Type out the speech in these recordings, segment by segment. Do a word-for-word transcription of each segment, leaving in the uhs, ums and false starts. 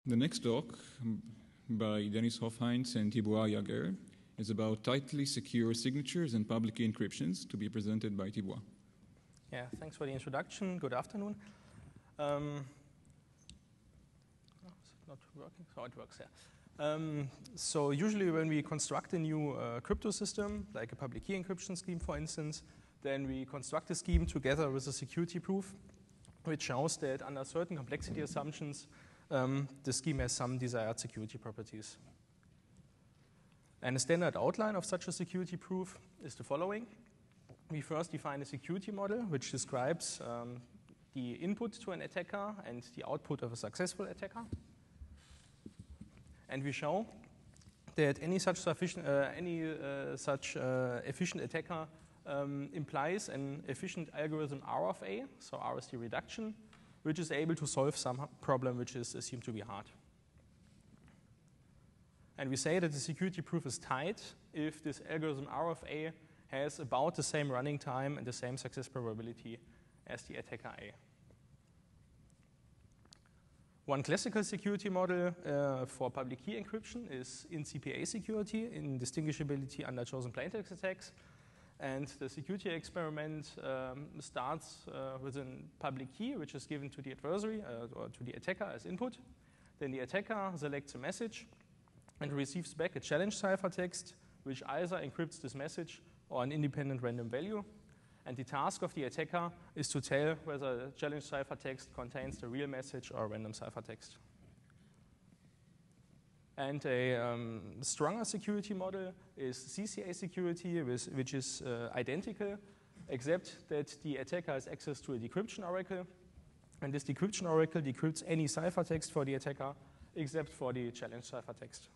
The next talk by Dennis Hofheinz and Thibaut Jaguer is about tightly secure signatures and public key encryptions, to be presented by Thibaut. Yeah, thanks for the introduction. Good afternoon. Um, oh, is it not working? Oh, it works, yeah. Um, so usually when we construct a new uh, crypto system, like a public key encryption scheme, for instance, then we construct a scheme together with a security proof, which shows that under certain complexity assumptions, um, the scheme has some desired security properties. And a standard outline of such a security proof is the following. We first define a security model, which describes um, the input to an attacker and the output of a successful attacker. And we show that any such, sufficient, uh, any, uh, such uh, efficient attacker um, implies an efficient algorithm R of A, so R is the reduction, which is able to solve some problem which is assumed to be hard. And we say that the security proof is tight if this algorithm R of A has about the same running time and the same success probability as the attacker A. One classical security model uh, for public key encryption is in C P A security, indistinguishability under chosen plaintext attacks. And the security experiment um, starts uh, with a public key, which is given to the adversary uh, or to the attacker as input. Then the attacker selects a message and receives back a challenge ciphertext, which either encrypts this message or an independent random value. And the task of the attacker is to tell whether the challenge ciphertext contains the real message or a random ciphertext. And a um, stronger security model is C C A security, which is uh, identical, except that the attacker has access to a decryption oracle. And this decryption oracle decrypts any ciphertext for the attacker, except for the challenge ciphertext.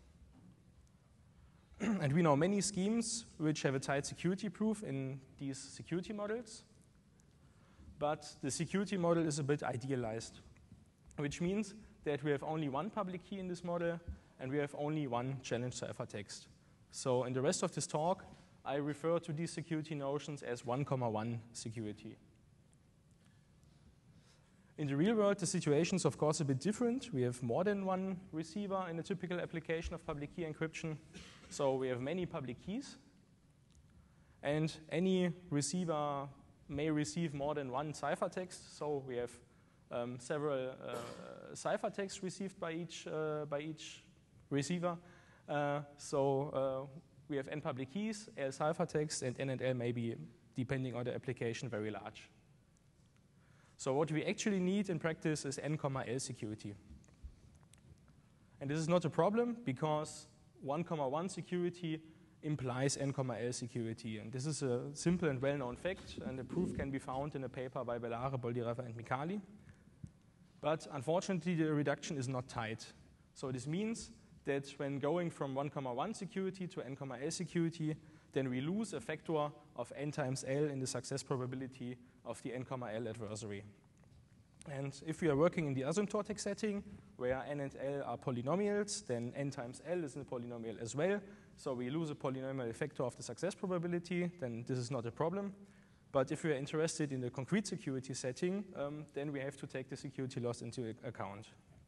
And we know many schemes which have a tight security proof in these security models. But the security model is a bit idealized, which means that we have only one public key in this model, and we have only one challenge ciphertext. So in the rest of this talk, I refer to these security notions as one comma one security. In the real world, the situation is of course a bit different. We have more than one receiver in a typical application of public key encryption. So we have many public keys, and any receiver may receive more than one ciphertext. So we have um, several uh, ciphertexts received by each, uh, by each receiver. Uh, so uh, we have n public keys, L ciphertext, and n and L may be, depending on the application, very large. So what we actually need in practice is n comma L security. And this is not a problem because one comma one security implies n comma L security. And this is a simple and well-known fact, and the proof can be found in a paper by Bellare, Boldireva, and Micali. But unfortunately, the reduction is not tight. So this means that when going from one comma one security to n comma L security, then we lose a factor of n times L in the success probability of the n comma L adversary. And if we are working in the asymptotic setting, where n and L are polynomials, then n times L is a polynomial as well. So we lose a polynomial factor of the success probability, then this is not a problem. But if we are interested in the concrete security setting, um, then we have to take the security loss into account.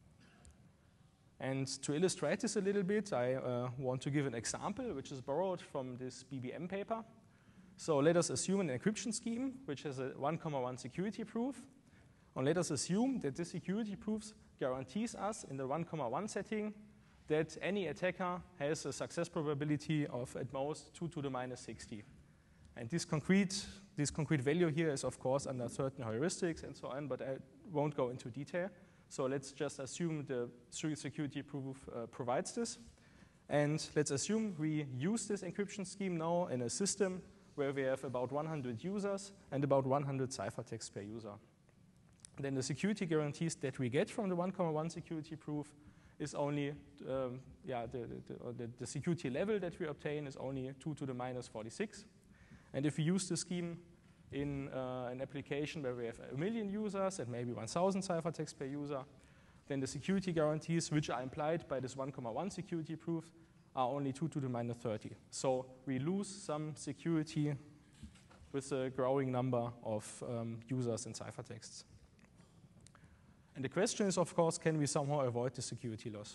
And to illustrate this a little bit, I uh, want to give an example, which is borrowed from this B B M paper. So let us assume an encryption scheme, which has a one comma one security proof. And let us assume that this security proof guarantees us in the one comma one setting that any attacker has a success probability of at most two to the minus sixty. And this concrete, this concrete value here is, of course, under certain heuristics and so on, but I won't go into detail. So let's just assume the security proof uh, provides this. And let's assume we use this encryption scheme now in a system where we have about one hundred users and about one hundred ciphertexts per user. Then the security guarantees that we get from the one comma one security proof is only, um, yeah, the, the, the, the security level that we obtain is only two to the minus forty-six. And if we use the scheme in uh, an application where we have a million users and maybe one thousand ciphertexts per user, then the security guarantees, which are implied by this one comma one security proof, are only two to the minus thirty. So we lose some security with a growing number of um, users and ciphertexts. And the question is, of course, can we somehow avoid the security loss?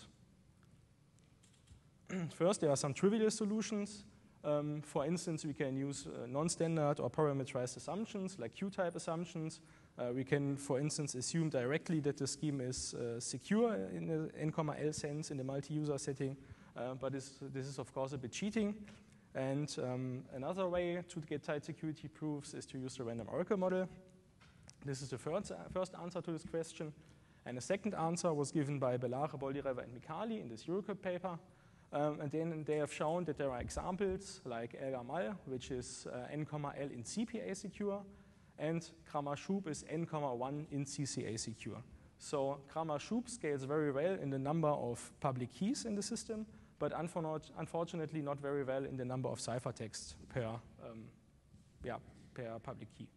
First, there are some trivial solutions. Um, for instance, we can use uh, non-standard or parameterized assumptions, like Q-type assumptions. Uh, we can, for instance, assume directly that the scheme is uh, secure in the N, L sense in the multi-user setting, uh, but this, this is, of course, a bit cheating. And um, another way to get tight security proofs is to use the random oracle model. This is the first, uh, first answer to this question. And the second answer was given by Belare, Boldirever, and Micali in this Eurocrypt paper. Um, and then they have shown that there are examples like Elgamal, which is uh, N, L in C P A secure, and Kramer-Schub is N, one in C C A secure. So Kramer-Schub scales very well in the number of public keys in the system, but unfortunately not very well in the number of ciphertexts per, um, yeah, per public key.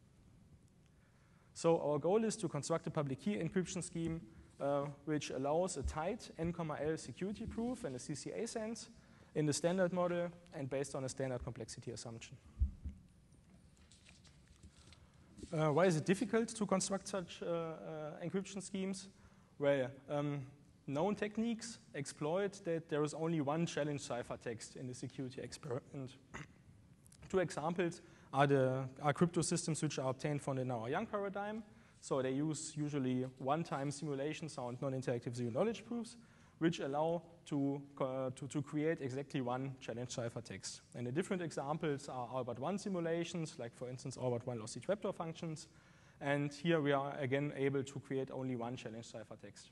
So our goal is to construct a public key encryption scheme uh, which allows a tight N, L security proof in a C C A sense in the standard model and based on a standard complexity assumption. Uh, why is it difficult to construct such uh, uh, encryption schemes? Well, um, known techniques exploit that there is only one challenge ciphertext in the security experiment. Two examples are the are crypto systems which are obtained from the Nauer-Young paradigm. So they use usually one-time simulation sound non-interactive zero knowledge proofs, which allow to, uh, to, to create exactly one challenge ciphertext. And the different examples are Albert one simulations, like for instance Albert one lossy trapdoor functions. And here we are again able to create only one challenge ciphertext.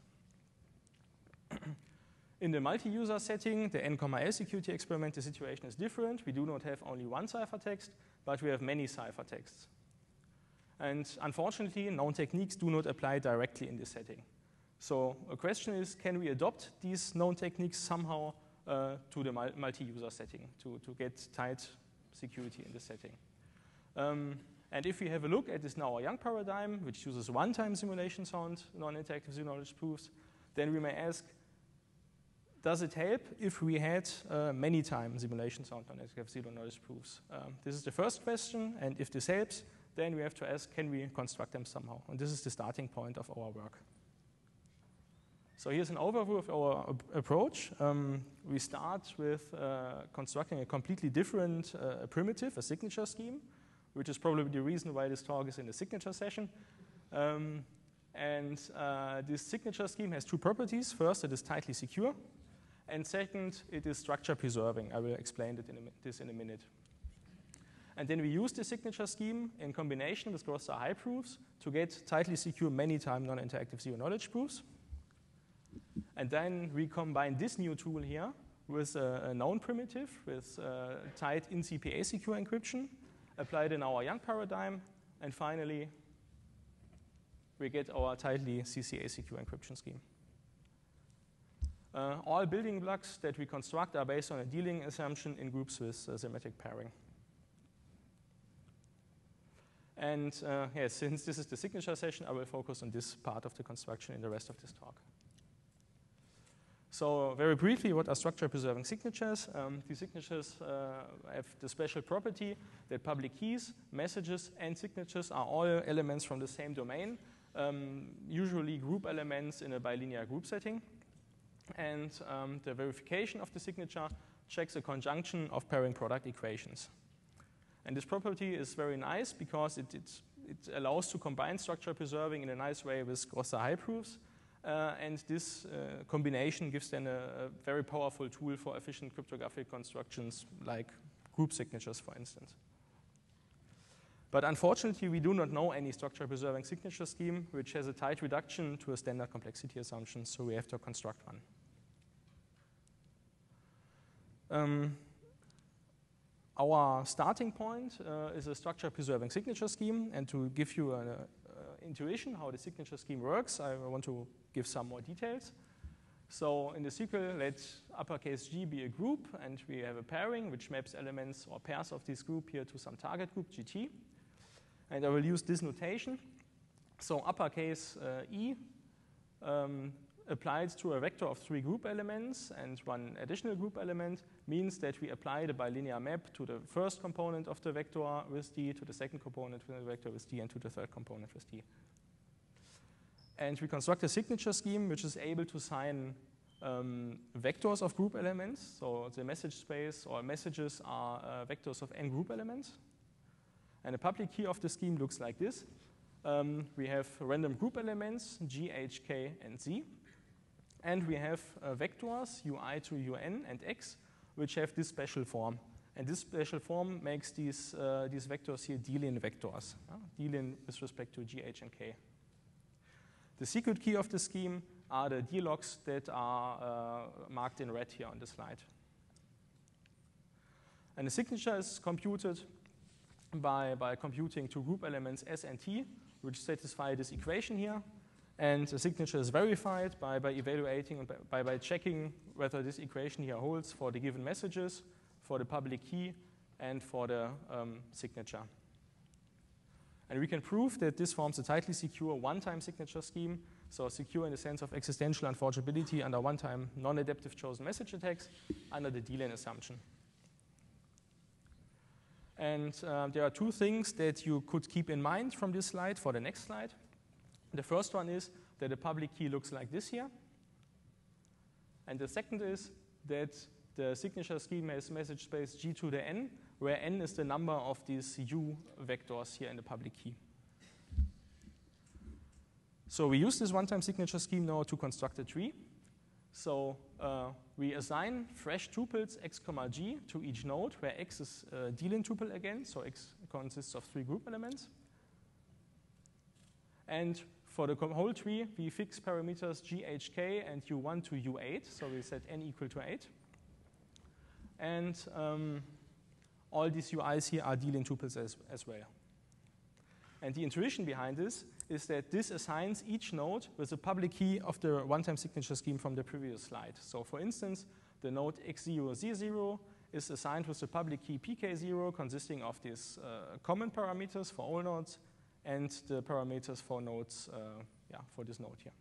In the multi-user setting, the N, L security experiment, the situation is different. We do not have only one ciphertext, but we have many ciphertexts. And unfortunately, known techniques do not apply directly in this setting. So a question is, can we adopt these known techniques somehow uh, to the multi-user setting to, to get tight security in this setting? Um, and if we have a look at this Nauer-Young paradigm, which uses one-time simulation sound non-interactive zero knowledge proofs, then we may ask, does it help if we had uh, many-time simulation sound non-interactive zero knowledge proofs? Um, this is the first question, and if this helps, then we have to ask, can we construct them somehow? And this is the starting point of our work. So here's an overview of our approach. Um, we start with uh, constructing a completely different uh, primitive, a signature scheme, which is probably the reason why this talk is in the signature session. Um, and uh, this signature scheme has two properties. First, it is tightly secure. And second, it is structure preserving. I will explain it in a, this in a minute. And then we use the signature scheme in combination with Grosser-High proofs to get tightly secure many-time non-interactive zero knowledge proofs. And then we combine this new tool here with a, a known primitive with uh, tight in C P A secure encryption, applied in our Young paradigm, and finally we get our tightly C C A secure encryption scheme. Uh, all building blocks that we construct are based on a dealing assumption in groups with uh, symmetric pairing. And uh, yes, since this is the signature session, I will focus on this part of the construction in the rest of this talk. So very briefly, what are structure-preserving signatures? Um, these signatures uh, have the special property that public keys, messages, and signatures are all elements from the same domain, um, usually group elements in a bilinear group setting. And um, the verification of the signature checks a conjunction of pairing product equations. And this property is very nice because it, it, it allows to combine structure preserving in a nice way with Grosser-High proofs. Uh, and this uh, combination gives then a, a very powerful tool for efficient cryptographic constructions like group signatures, for instance. But unfortunately, we do not know any structure preserving signature scheme which has a tight reduction to a standard complexity assumption, so we have to construct one. Um, Our starting point uh, is a structure-preserving signature scheme, and to give you an uh, intuition how the signature scheme works, I want to give some more details. So in the S Q L, let uppercase G be a group, and we have a pairing which maps elements or pairs of this group here to some target group, G T. And I will use this notation. So uppercase uh, E um, applied to a vector of three group elements and one additional group element means that we apply the bilinear map to the first component of the vector with D, to the second component of the vector with D, and to the third component with D. And we construct a signature scheme which is able to sign um, vectors of group elements. So the message space or messages are uh, vectors of n group elements. And the public key of the scheme looks like this. Um, we have random group elements, G, H, K, and Z. And we have uh, vectors, ui to un and x, which have this special form. And this special form makes these, uh, these vectors here D-lin vectors, uh, D-lin with respect to G, H, and K. The secret key of the scheme are the D-logs that are uh, marked in red here on the slide. And the signature is computed by, by computing two group elements S and T, which satisfy this equation here. And the signature is verified by, by evaluating and by, by checking whether this equation here holds for the given messages, for the public key, and for the um, signature. And we can prove that this forms a tightly secure one-time signature scheme, so secure in the sense of existential unforgeability under one-time non-adaptive chosen message attacks under the D-lin assumption. And uh, there are two things that you could keep in mind from this slide for the next slide. The first one is that the public key looks like this here. And the second is that the signature scheme has message space G to the n, where n is the number of these U vectors here in the public key. So we use this one-time signature scheme now to construct a tree. So uh, we assign fresh tuples x comma g to each node, where x is a D-lin tuple again, so x consists of three group elements. And for the whole tree, we fix parameters g, h, k, and u one to u eight, so we set n equal to eight. And um, all these U Is here are D-lin tuples as, as well. And the intuition behind this is that this assigns each node with a public key of the one-time signature scheme from the previous slide. So for instance, the node x zero z zero is assigned with the public key p k zero, consisting of these uh, common parameters for all nodes and the parameters for nodes, uh, yeah, for this node here.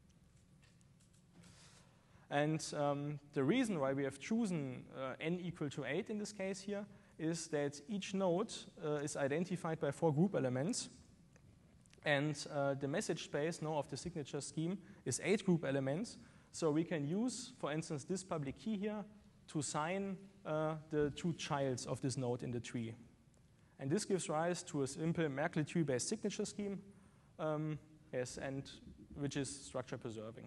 And um, the reason why we have chosen uh, n equal to eight in this case here is that each node uh, is identified by four group elements. And uh, the message space now of the signature scheme is eight group elements. So we can use, for instance, this public key here to sign uh, the two childs of this node in the tree. And this gives rise to a simple Merkle tree-based signature scheme, um, yes, and which is structure preserving.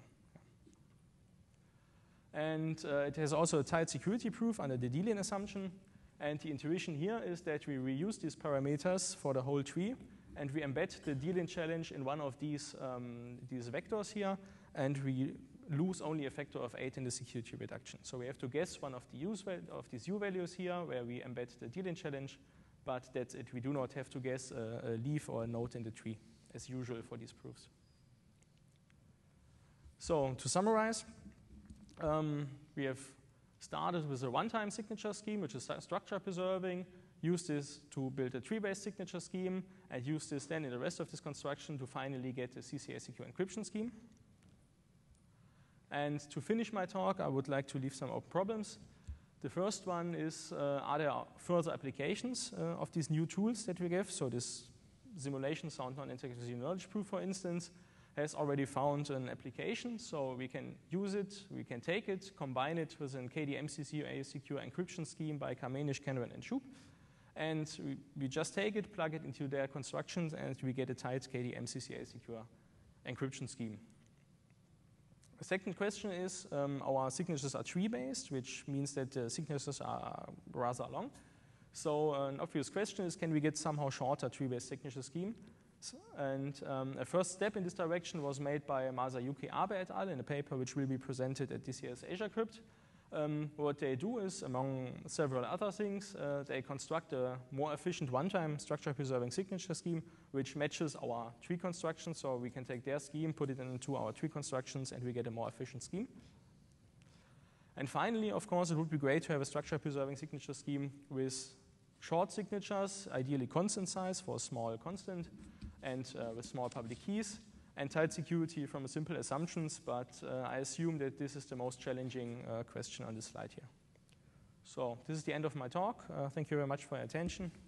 And uh, it has also a tight security proof under the D-lin assumption. And the intuition here is that we reuse these parameters for the whole tree, and we embed the D-lin challenge in one of these, um, these vectors here, and we lose only a factor of eight in the security reduction. So we have to guess one of, the use of these U values here, where we embed the D-lin challenge, but that's it. We do not have to guess a, a leaf or a node in the tree, as usual for these proofs. So to summarize, um, we have started with a one-time signature scheme, which is structure preserving, use this to build a tree-based signature scheme, and use this then in the rest of this construction to finally get a C C A secure encryption scheme. And to finish my talk, I would like to leave some open problems. The first one is, uh, are there further applications uh, of these new tools that we give? So this simulation sound non-integrity knowledge proof, for instance, has already found an application, so we can use it, we can take it, combine it with an K D M C C A secure encryption scheme by Kamenisch, Kenran, and Schub. And we, we just take it, plug it into their constructions, and we get a tight K D M C C A secure encryption scheme. The second question is, um, our signatures are tree-based, which means that the signatures are rather long. So an obvious question is, can we get somehow shorter tree-based signature scheme? And um, a first step in this direction was made by Masayuki Abe et al. In a paper which will be presented at this year's AsiaCrypt. Um, what they do is, among several other things, uh, they construct a more efficient one-time structure-preserving signature scheme which matches our tree construction. So we can take their scheme, put it into our tree constructions, and we get a more efficient scheme. And finally, of course, it would be great to have a structure-preserving signature scheme with short signatures, ideally constant size for a small constant, and uh, with small public keys, and tight security from simple assumptions, but uh, I assume that this is the most challenging uh, question on this slide here. So this is the end of my talk. Uh, thank you very much for your attention.